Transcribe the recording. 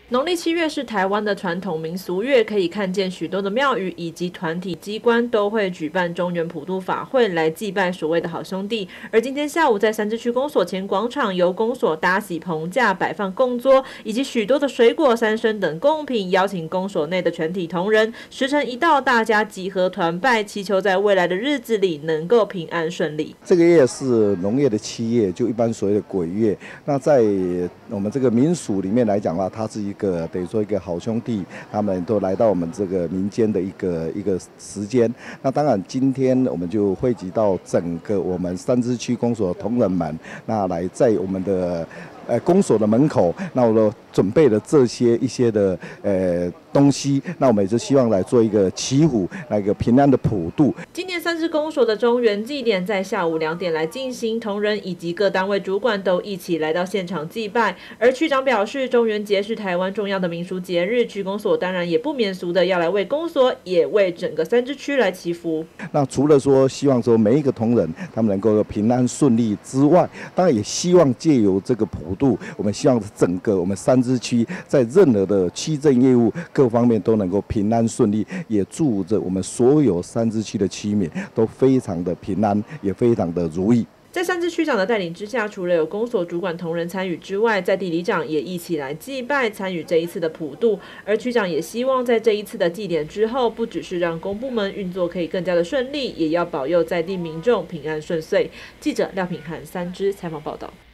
农历7月是台湾的传统民俗月，可以看见许多的庙宇以及团体机关都会举办中元普渡法会来祭拜所谓的好兄弟。而今天下午在三芝区公所前广场，由公所搭起棚架，摆放供桌，以及许多的水果、三牲等贡品，邀请公所内的全体同仁。时辰一到，大家集合团拜，祈求在未来的日子里能够平安顺利。 这个月是农业的7月，就一般所谓的鬼月。那在我们这个民俗里面来讲的话，它是等于说一个好兄弟，他们都来到我们这个民间的一个时间。那当然，今天我们就汇集到整个我们三芝区公所同仁们，那来在我们的公所的门口，那我都准备了一些的东西，那我们也就希望来做一个祈福，来一个平安的普渡。 今年三芝公所的中元祭典在下午2点来进行，同仁以及各单位主管都一起来到现场祭拜。而区长表示，中元节是台湾重要的民俗节日，区公所当然也不免俗的要来为公所，也为整个三芝区来祈福。 那除了说希望说每一个同仁他们能够平安顺利之外，当然也希望借由这个普渡，我们希望整个我们三芝区在任何的区政业务各方面都能够平安顺利，也祝着我们所有三芝区的区民都非常的平安，也非常的如意。 在三芝区长的带领之下，除了有公所主管同仁参与之外，在地里长也一起来祭拜，参与这一次的普渡。而区长也希望在这一次的祭典之后，不只是让公部门运作可以更加的顺利，也要保佑在地民众平安顺遂。记者廖品涵三芝采访报道。